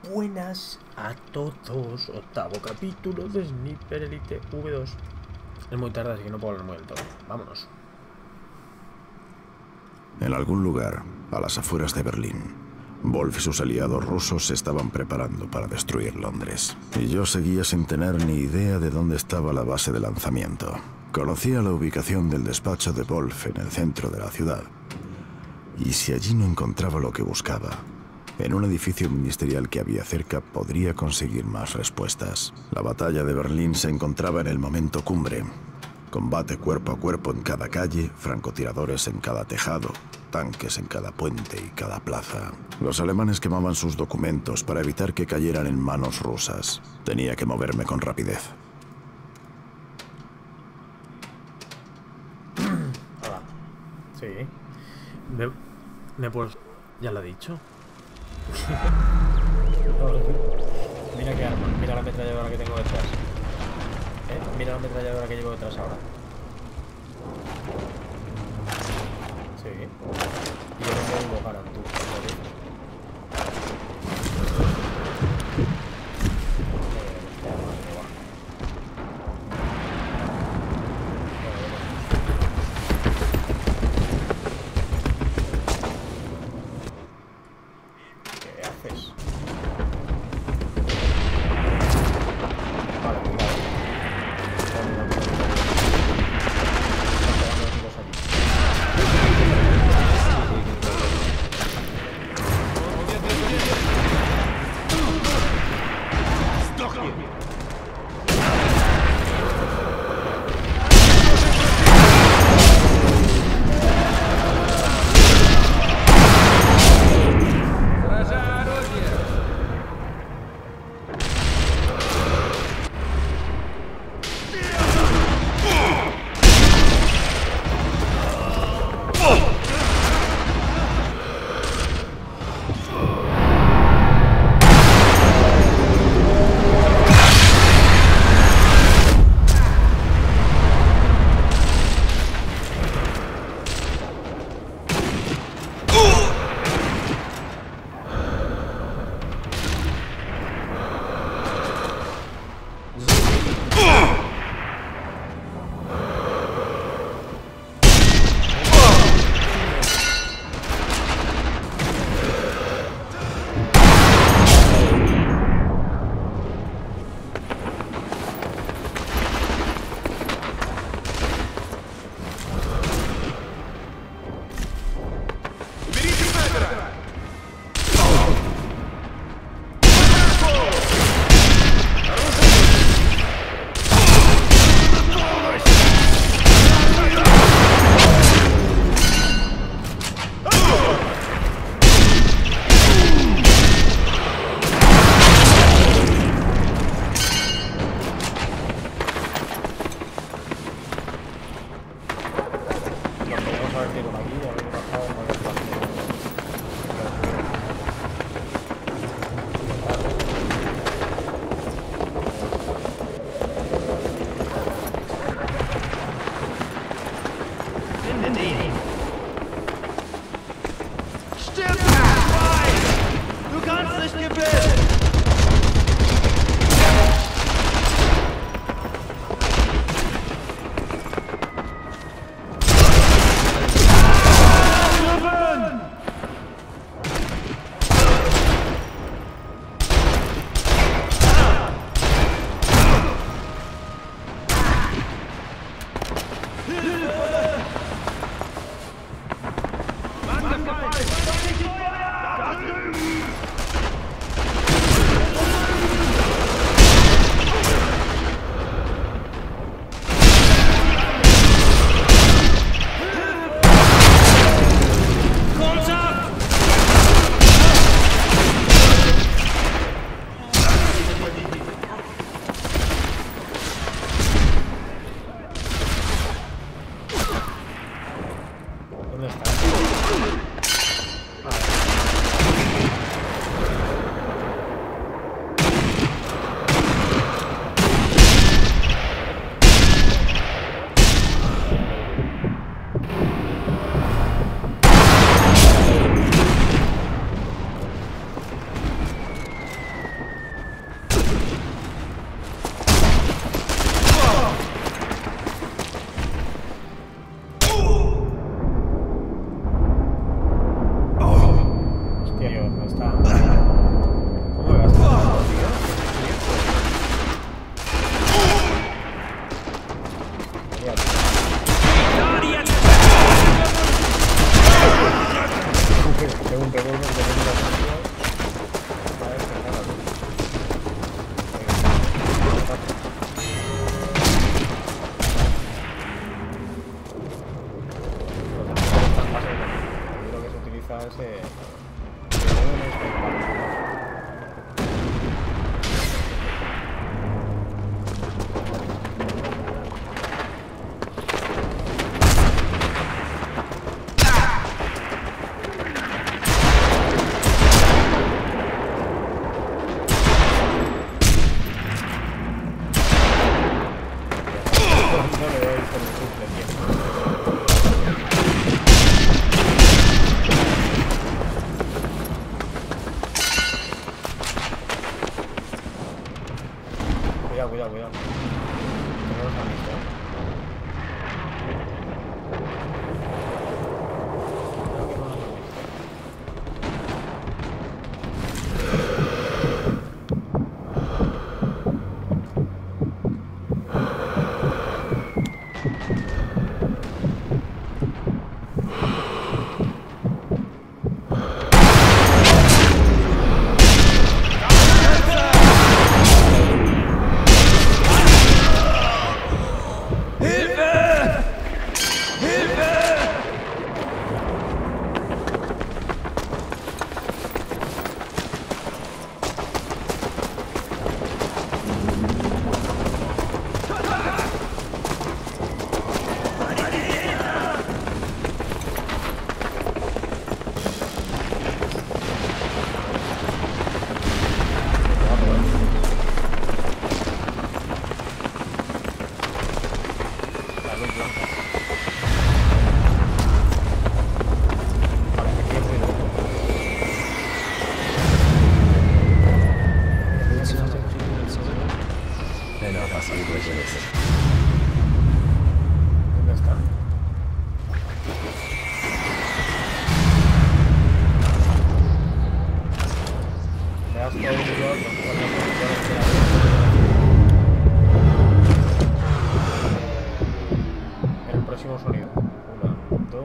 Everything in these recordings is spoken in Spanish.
Buenas a todos. Octavo capítulo de Sniper Elite V2. Es muy tarde, así que no puedo hablar muy alto. Vámonos. En algún lugar, a las afueras de Berlín, Wolf y sus aliados rusos se estaban preparando para destruir Londres. Y yo seguía sin tener ni idea de dónde estaba la base de lanzamiento. Conocía la ubicación del despacho de Wolf en el centro de la ciudad. Y si allí no encontraba lo que buscaba, en un edificio ministerial que había cerca podría conseguir más respuestas. La batalla de Berlín se encontraba en el momento cumbre. Combate cuerpo a cuerpo en cada calle, francotiradores en cada tejado, tanques en cada puente y cada plaza. Los alemanes quemaban sus documentos para evitar que cayeran en manos rusas. Tenía que moverme con rapidez. Hola. Sí. Pues ya lo he dicho. Mira qué arma, mira la ametralladora que tengo detrás. Mira la ametralladora que llevo detrás ahora. Sí. Y yo no tengo ganas, tú. ¿Qué haces? yo, no está. ¿Cómo me vas a matar, tío? Tengo un revólver que tengo la partida. A ver, que nada. Yo creo que se utiliza ese. Cuidado. Que no nos han visto. Creo que no nos han visto. ¿Dónde está? Me has podido el próximo sonido. 1, 2.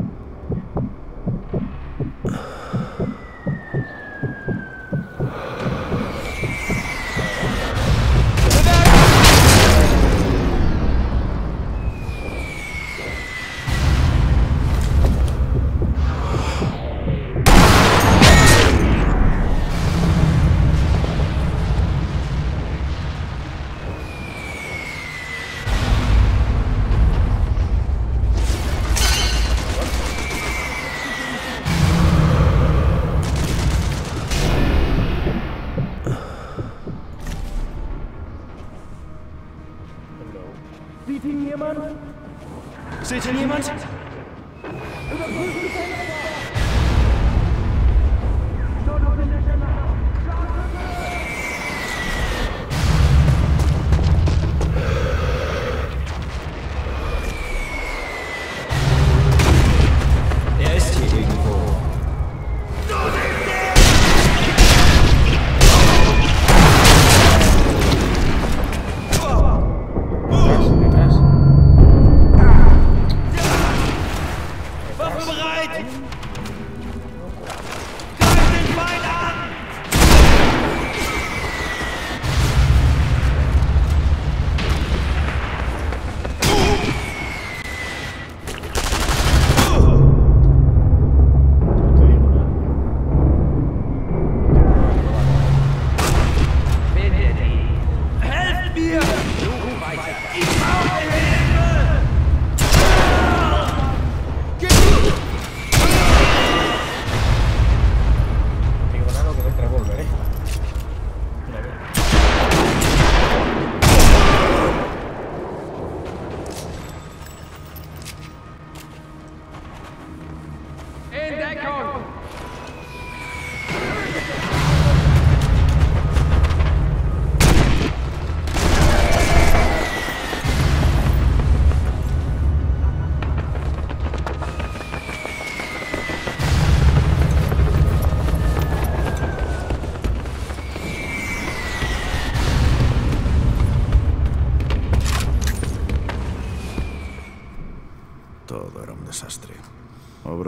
Sieht ihn jemand? Seht ihn jemand? Er ist hier irgendwo.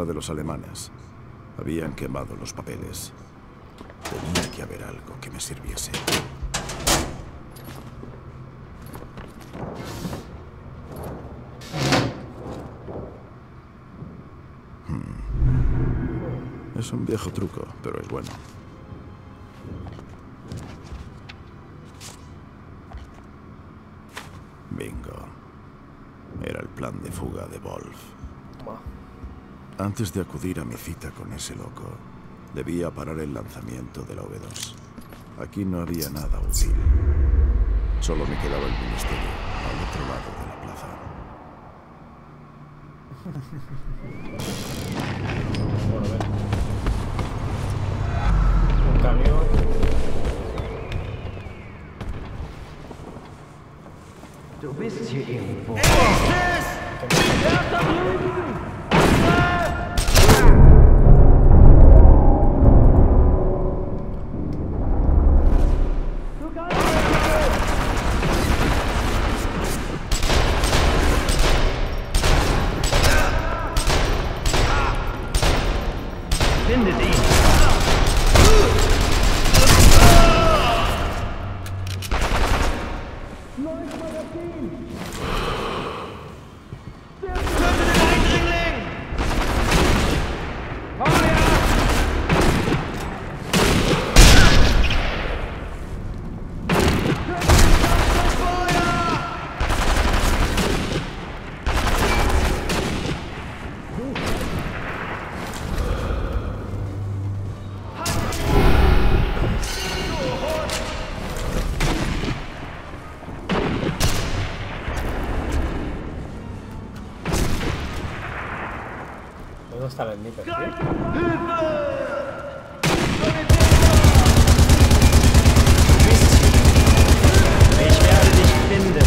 contra de los alemanes. Habían quemado los papeles. Tenía que haber algo que me sirviese. Es un viejo truco, pero es bueno. Bingo. Era el plan de fuga de Wolf. Antes de acudir a mi cita con ese loco, debía parar el lanzamiento de la V2. Aquí no había nada útil. Solo me quedaba el ministerio, al otro lado de la plaza. Bueno, ven. Un camión. Du bist hier irgendwo. Findet ihn! ¿Dónde está el sniper, tío? Ich werde dich finden.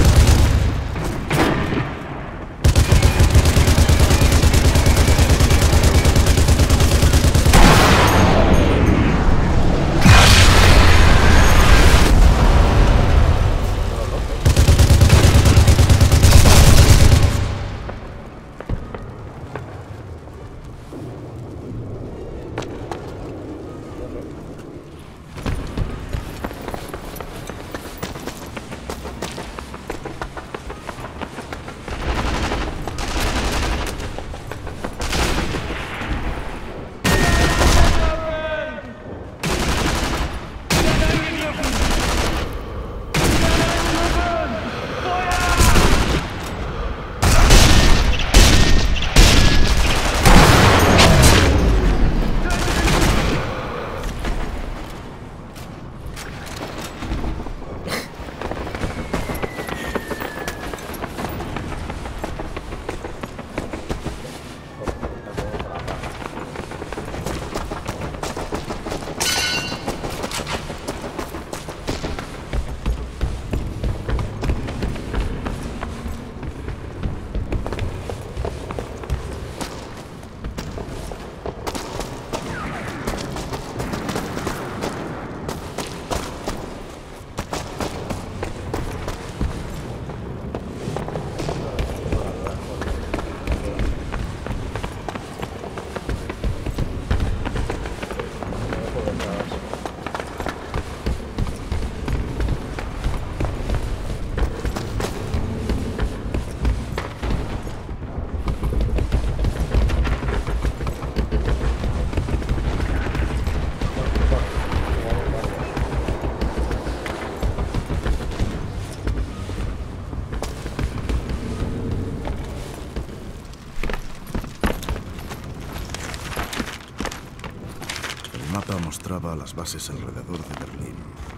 El mapa mostraba las bases alrededor de Berlín.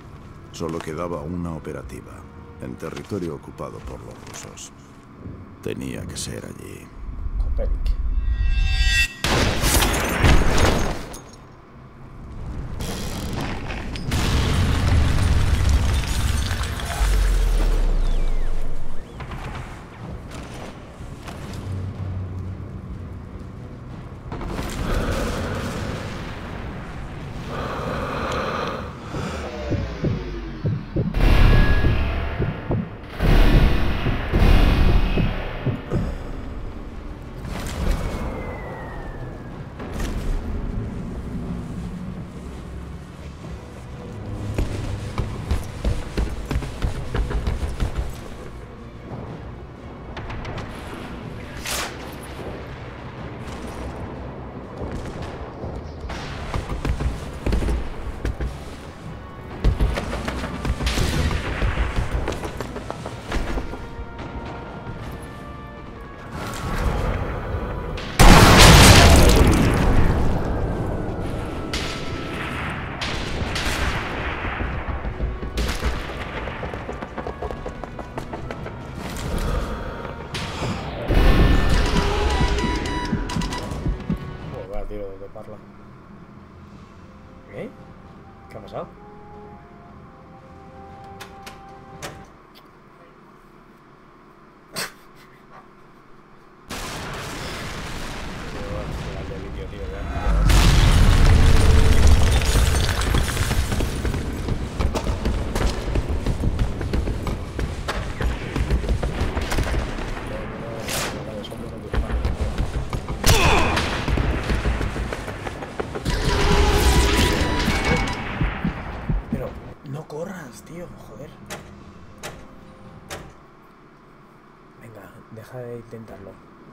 Solo quedaba una operativa, en territorio ocupado por los rusos. Tenía que ser allí. Kopenick. ¿Eh? ¿Qué ha pasado? Pero no corras, tío, joder. Venga, deja de intentarlo.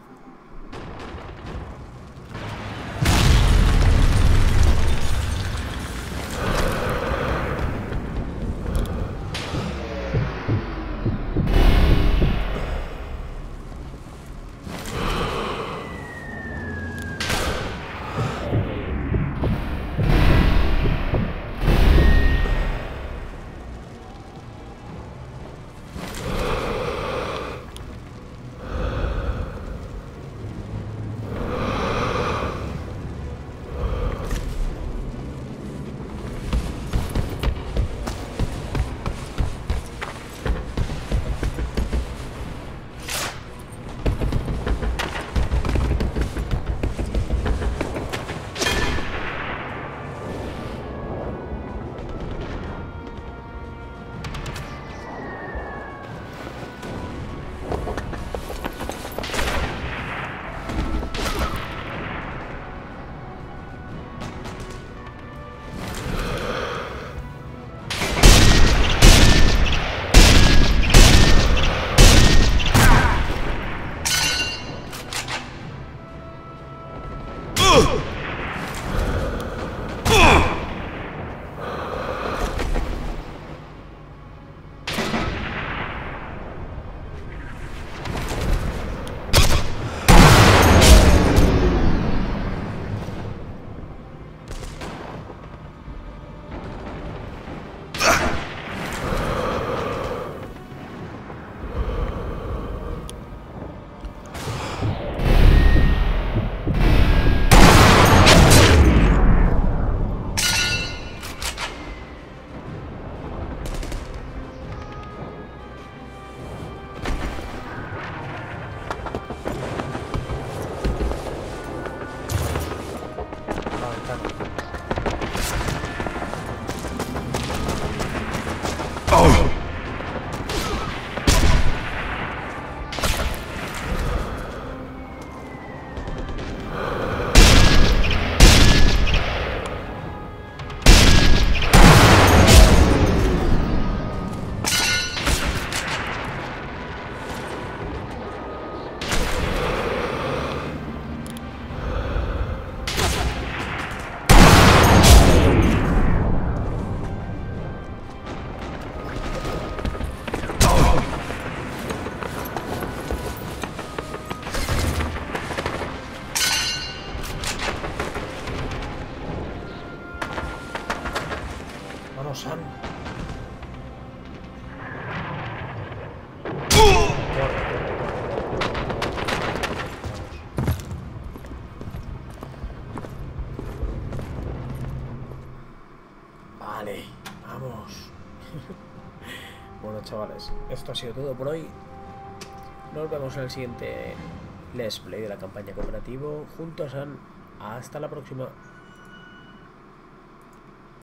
San. Vale, vamos. Bueno, chavales, esto ha sido todo por hoy. Nos vemos en el siguiente Let's Play de la campaña cooperativo junto a San. Hasta la próxima.